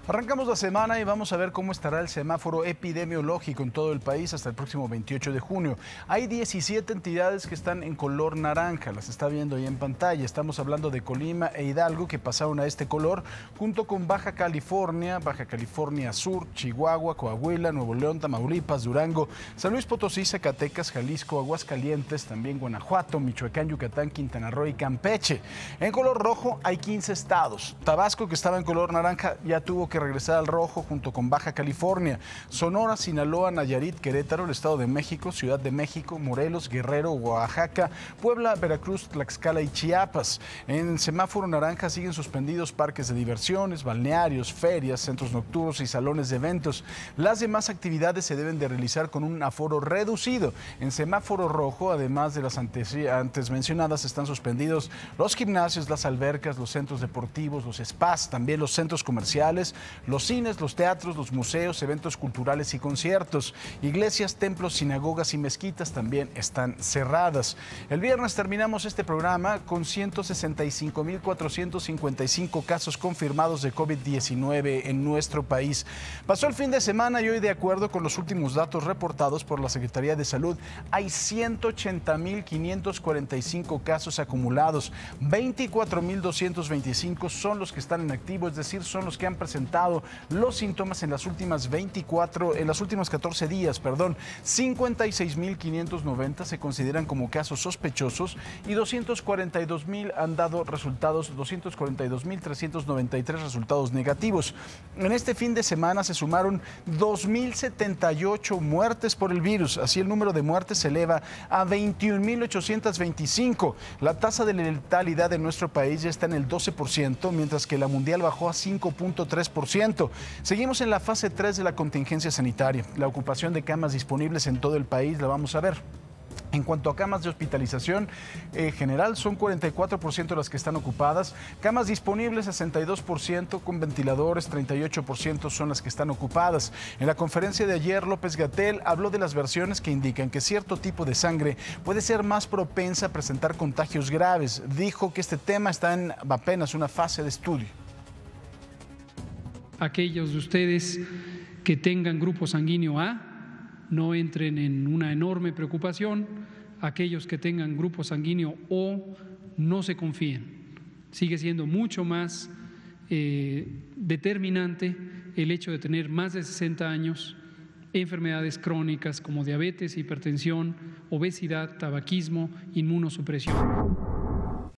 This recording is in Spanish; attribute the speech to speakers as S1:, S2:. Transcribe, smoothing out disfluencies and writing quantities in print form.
S1: Arrancamos la semana y vamos a ver cómo estará el semáforo epidemiológico en todo el país hasta el próximo 28 de junio. Hay 17 entidades que están en color naranja, las está viendo ahí en pantalla. Estamos hablando de Colima e Hidalgo, que pasaron a este color, junto con Baja California Sur, Chihuahua, Coahuila, Nuevo León, Tamaulipas, Durango, San Luis Potosí, Zacatecas, Jalisco, Aguascalientes, también Guanajuato, Michoacán, Yucatán, Quintana Roo y Campeche. En color rojo hay 15 estados. Tabasco, que estaba en color naranja, ya tuvo que regresar al rojo junto con Baja California. Sonora, Sinaloa, Nayarit, Querétaro, el Estado de México, Ciudad de México, Morelos, Guerrero, Oaxaca, Puebla, Veracruz, Tlaxcala y Chiapas. En semáforo naranja siguen suspendidos parques de diversiones, balnearios, ferias, centros nocturnos y salones de eventos. Las demás actividades se deben de realizar con un aforo reducido. En semáforo rojo, además de las antes mencionadas, están suspendidos los gimnasios, las albercas, los centros deportivos, los spas, también los centros comerciales, los cines, los teatros, los museos, eventos culturales y conciertos. Iglesias, templos, sinagogas y mezquitas también están cerradas. El viernes terminamos este programa con 165.455 casos confirmados de COVID-19 en nuestro país. Pasó el fin de semana y hoy, de acuerdo con los últimos datos reportados por la Secretaría de Salud, hay 180.545 casos acumulados. 24.225 son los que están en activo, es decir, son los que han presentado los síntomas en las últimos 14 días, 56.590 se consideran como casos sospechosos y 242.000 han dado resultados, 242.393 resultados negativos. En este fin de semana se sumaron 2.078 muertes por el virus, así el número de muertes se eleva a 21.825. La tasa de letalidad en nuestro país ya está en el 12%, mientras que la mundial bajó a 5.3%. Seguimos en la fase 3 de la contingencia sanitaria. La ocupación de camas disponibles en todo el país la vamos a ver. En cuanto a camas de hospitalización general, son 44% las que están ocupadas. Camas disponibles, 62%, con ventiladores, 38% son las que están ocupadas. En la conferencia de ayer, López-Gatell habló de las versiones que indican que cierto tipo de sangre puede ser más propensa a presentar contagios graves. Dijo que este tema está en apenas una fase de estudio.
S2: Aquellos de ustedes que tengan grupo sanguíneo A no entren en una enorme preocupación. Aquellos que tengan grupo sanguíneo O no se confíen. Sigue siendo mucho más determinante el hecho de tener más de 60 años, enfermedades crónicas como diabetes, hipertensión, obesidad, tabaquismo, inmunosupresión.